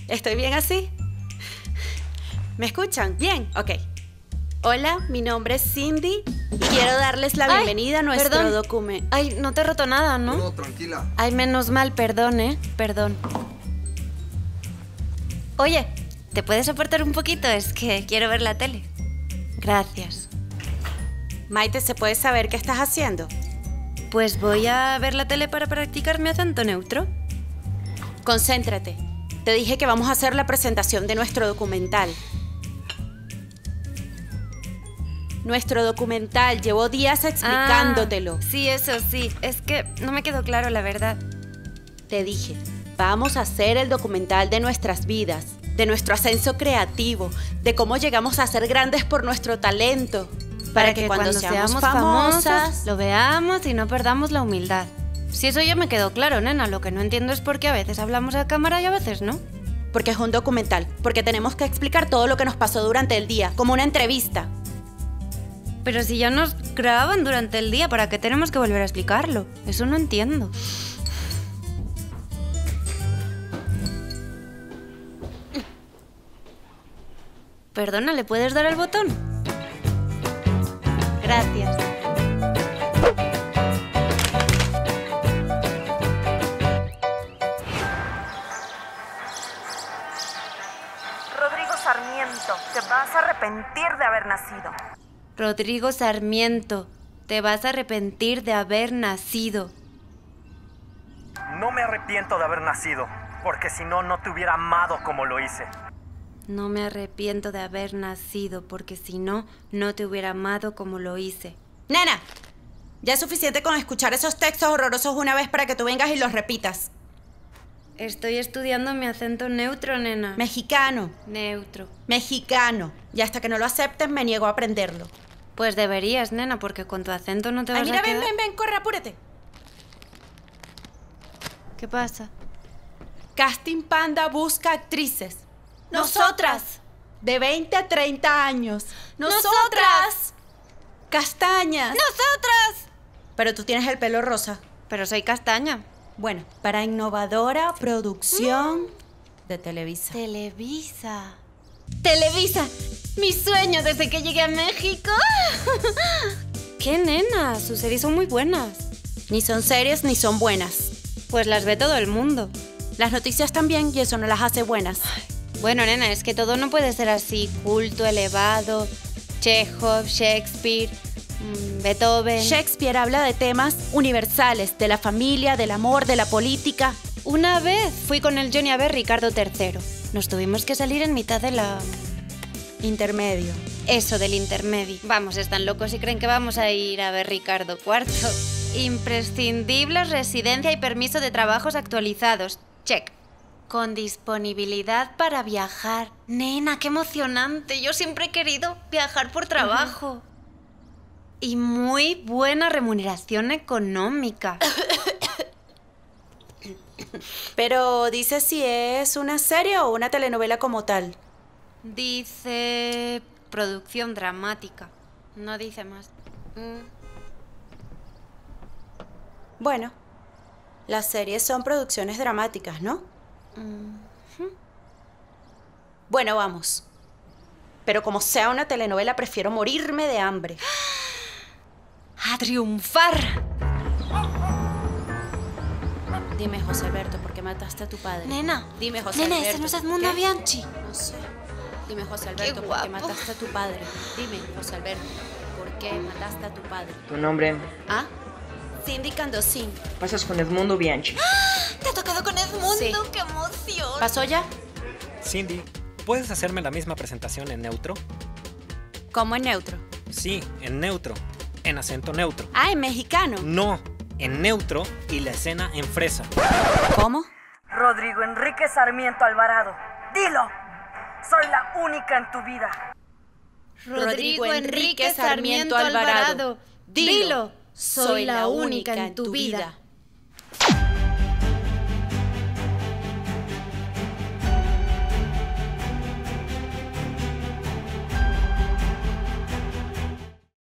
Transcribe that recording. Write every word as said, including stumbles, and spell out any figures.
¿Estoy bien así? ¿Me escuchan? Bien, ok. Hola, mi nombre es Cindy y quiero darles la bienvenida Ay, a nuestro documento. Ay, no te he roto nada, ¿no? No, tranquila. Ay, menos mal, perdón, ¿eh? Perdón. Oye, ¿te puedes soportar un poquito? Es que quiero ver la tele. Gracias. Maite, ¿se puede saber qué estás haciendo? Pues voy a ver la tele para practicar mi acento neutro. Concéntrate. Te dije que vamos a hacer la presentación de nuestro documental. Nuestro documental, llevo días explicándotelo. Ah, sí, eso sí. Es que no me quedó claro, la verdad. Te dije, vamos a hacer el documental de nuestras vidas, de nuestro ascenso creativo, de cómo llegamos a ser grandes por nuestro talento. Para, para que, que cuando, cuando seamos, seamos famosas, famosas, lo veamos y no perdamos la humildad. Si eso ya me quedó claro, nena. Lo que no entiendo es por qué a veces hablamos a cámara y a veces no. Porque es un documental, porque tenemos que explicar todo lo que nos pasó durante el día, como una entrevista. Pero si ya nos grababan durante el día, ¿para qué tenemos que volver a explicarlo? Eso no entiendo. Perdona, ¿le puedes dar al botón? Gracias. Rodrigo Sarmiento, te vas a arrepentir de haber nacido. Rodrigo Sarmiento, te vas a arrepentir de haber nacido. No me arrepiento de haber nacido, porque si no, no te hubiera amado como lo hice. No me arrepiento de haber nacido, porque si no, no te hubiera amado como lo hice. Nena, ya es suficiente con escuchar esos textos horrorosos una vez para que tú vengas y los repitas. Estoy estudiando mi acento neutro, nena. Mexicano. Neutro. Mexicano. Y hasta que no lo acepten, me niego a aprenderlo. Pues deberías, nena, porque con tu acento no te vas Ay, mira, a quedar... ven, ven, ven, corre, apúrate. ¿Qué pasa? Casting Panda busca actrices. ¡Nosotras! De veinte a treinta años. ¡Nosotras! ¡Castañas! ¡Nosotras! Pero tú tienes el pelo rosa. Pero soy castaña. Bueno, para innovadora producción mm. de Televisa. Televisa. Televisa. Mi sueño desde que llegué a México. ¡Qué nena! Sus series son muy buenas. Ni son series ni son buenas. Pues las ve todo el mundo. Las noticias también y eso no las hace buenas. Ay. Bueno, nena, es que todo no puede ser así. Culto, elevado, Chekhov, Shakespeare, mmm, Beethoven. Shakespeare habla de temas universales, de la familia, del amor, de la política. Una vez fui con el Johnny a ver Ricardo tercero. Nos tuvimos que salir en mitad de la... Intermedio. Eso, del intermedio. Vamos, están locos y creen que vamos a ir a ver Ricardo cuarto. Imprescindibles, residencia y permiso de trabajos actualizados. Check. Con disponibilidad para viajar. Nena, qué emocionante. Yo siempre he querido viajar por trabajo. Uh-huh. Y muy buena remuneración económica. Pero dice si es una serie o una telenovela como tal. Dice producción dramática. No dice más. Mm. Bueno, las series son producciones dramáticas, ¿no? Uh-huh. Bueno, vamos. Pero como sea una telenovela, prefiero morirme de hambre. ¡A triunfar! Dime, José Alberto, ¿por qué mataste a tu padre? Nena. Dime, José Nena, Alberto. ese no es Edmundo Bianchi. No sé. Dime, José Alberto, ¿por qué mataste a tu padre? Dime, José Alberto, ¿por qué mataste a tu padre? ¿Tu nombre? ¿Ah? Cindy Candosín. Pasas con Edmundo Bianchi. ¡Ah! ¿Te ha tocado con Edmundo? Sí. ¡Qué emoción! ¿Pasó ya? Cindy, ¿puedes hacerme la misma presentación en neutro? ¿Cómo en neutro? Sí, en neutro. En acento neutro. Ah, en mexicano. No, en neutro y la escena en fresa. ¿Cómo? Rodrigo Enrique Sarmiento Alvarado. ¡Dilo! Soy la única en tu vida. Rodrigo Enrique Sarmiento Alvarado. Dilo, soy la única en tu vida.